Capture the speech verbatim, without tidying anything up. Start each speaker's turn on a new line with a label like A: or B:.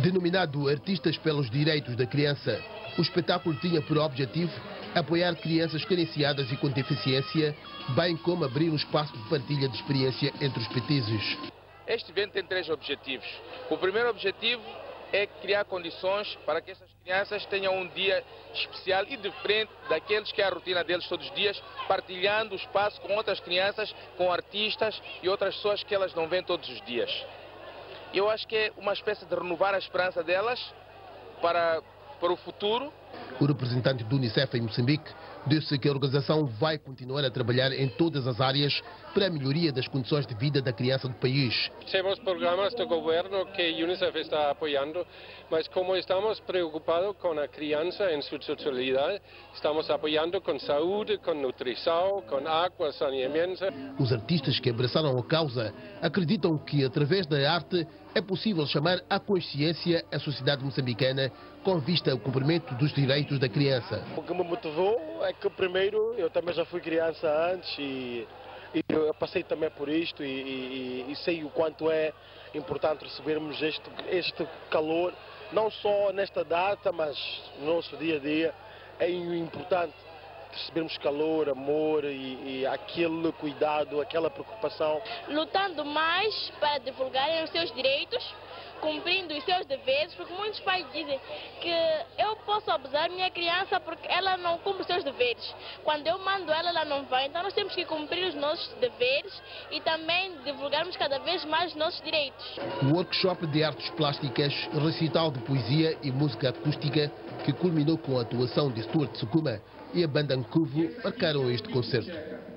A: Denominado Artistas pelos Direitos da Criança, o espetáculo tinha por objetivo apoiar crianças carenciadas e com deficiência, bem como abrir um espaço de partilha de experiência entre os petizes.
B: Este evento tem três objetivos. O primeiro objetivo é criar condições para que essas crianças tenham um dia especial e diferente daqueles que é a rotina deles todos os dias, partilhando o espaço com outras crianças, com artistas e outras pessoas que elas não veem todos os dias. Eu acho que é uma espécie de renovar a esperança delas para, para o futuro.
A: O representante do Unicef em Moçambique disse que a organização vai continuar a trabalhar em todas as áreas para a melhoria das condições de vida da criança do país.
C: Temos programas do governo que a Unicef está apoiando, mas como estamos preocupados com a criança em sua totalidade, estamos apoiando com saúde, com nutrição, com água, saneamento.
A: Os artistas que abraçaram a causa acreditam que, através da arte, é possível chamar à consciência a sociedade moçambicana com vista ao cumprimento dos direitos da criança.
D: O que me motivou é que, primeiro, eu também já fui criança antes e, e eu passei também por isto e, e, e sei o quanto é importante recebermos este, este calor, não só nesta data, mas no nosso dia a dia. É importante recebermos calor, amor e, e aquele cuidado, aquela preocupação.
E: Lutando mais para divulgarem os seus direitos, cumprindo os seus deveres, porque muitos pais dizem que eu posso abusar minha criança porque ela não cumpre os seus deveres. Quando eu mando ela, ela não vai. Então nós temos que cumprir os nossos deveres e também divulgarmos cada vez mais os nossos direitos.
A: O workshop de artes plásticas, recital de poesia e música acústica, que culminou com a atuação de Stuart Sukuma e a banda Nkuvu, marcaram este concerto.